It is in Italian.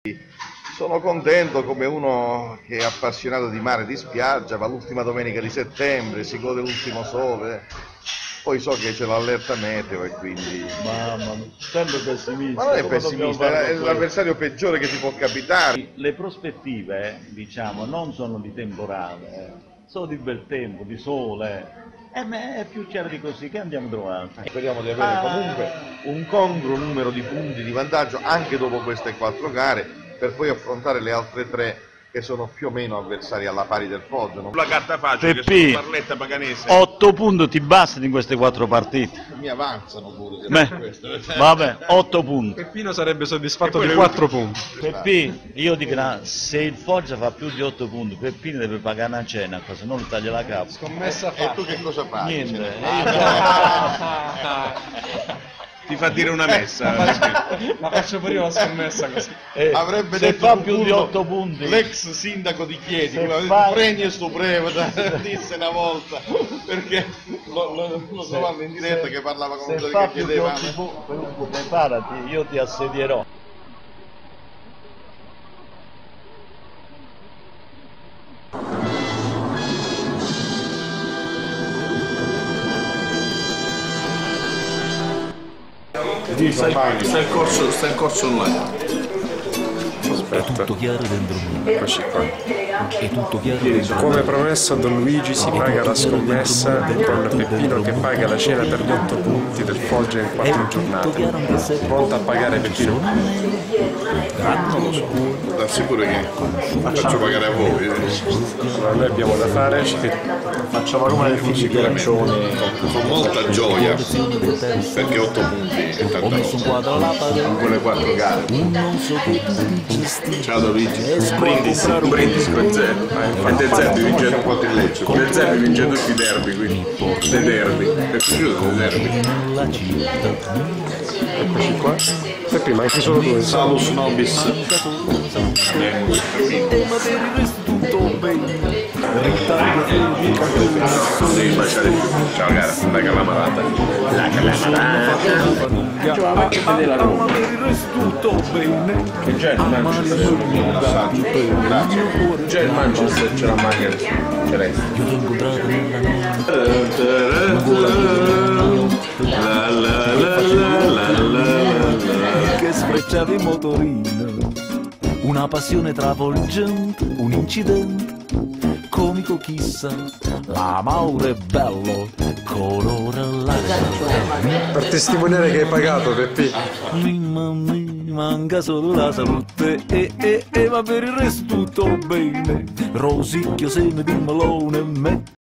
Sono contento come uno che è appassionato di mare e di spiaggia, va l'ultima domenica di settembre, si gode l'ultimo sole, poi so che c'è l'allerta meteo e quindi... Mamma mia, sempre pessimista. Ma non è pessimista, è l'avversario peggiore che ti può capitare. Le prospettive, diciamo, non sono di temporale, sono di bel tempo, di sole. È più chiaro di così, che andiamo trovando. Speriamo di avere comunque un congruo numero di punti di vantaggio anche dopo queste 4 gare, per poi affrontare le altre 3 che sono più o meno avversari alla pari del podio. La carta facile, Peppi, che sono Barletta Paganese. 8 punti ti bastano in queste 4 partite. Mi avanzano pure. Vabbè, 8 punti. Peppino sarebbe soddisfatto di 4 punti. Peppi, io dico, se il Foggia fa più di 8 punti, Peppino deve pagare una cena, se no gli taglia la capa. Scommessa E tu che cosa fai? Niente. Ti fa dire una messa. Ma faccio pure io la scommessa così. Avrebbe se detto fa più di 8 punti, l'ex sindaco di Chieti, Premio Supremo, disse una volta, perché lo trovavo in diretta che parlava con quelli che chiedevano. Preparati, io ti assedierò. Sta il corso online. È tutto chiaro dentro me. Eccoci qua. È tutto chiaro dentro me. Come promesso, Don Luigi si paga la scommessa con Peppino che paga la cena per gli 8 punti del Foggia in 4 giornate. Pronto a pagare Peppino? Non lo so, ti assicuro che faccio pagare a voi. Allora, noi abbiamo da fare, facciamo come nel film di Pieraccioni. Con molta gioia, perché 8 punti è tanta cosa. In quelle 4 gare. Ciao Luigi. Un brindisi con Zeppi. E del Zeppi vince un po' il Lecce. Del Zeppi vince tutti i derby, quindi. Dei derby. È piaciuto il derby. Eccoci qua. Peppi, manchi solo 2. Salus nobis. Devi baciare più. Ciao cara, la calamarata. La calamarata. Faccio vedere la Roma. Che già il Manchester. Grazie. Già il Manchester ce la manca. Ce l'hai. Che sfrecciava il motorino, una passione travolgente, un incidente comico chissà, la Mauro è bello, colore all'aria. Per testimoniare che hai pagato, Peppi. Mi manca solo la salute ma per il resto tutto bene, rosicchio seme di melone me